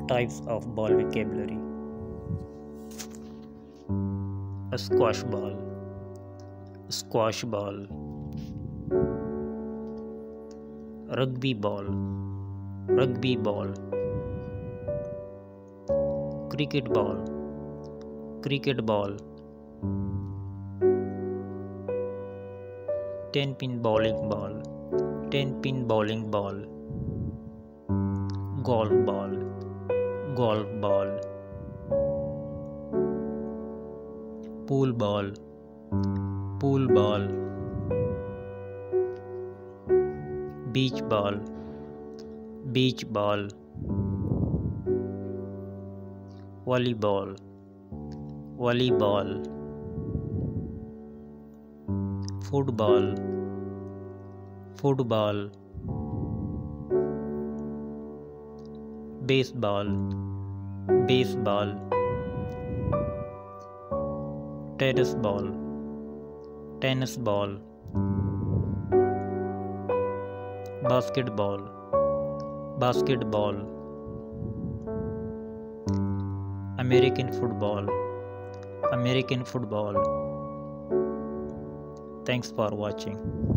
Types of ball vocabulary: a squash ball, rugby ball, cricket ball, 10-pin bowling ball, golf ball, pool ball, beach ball, volleyball, football, baseball, tennis ball, basketball, American football. Thanks for watching.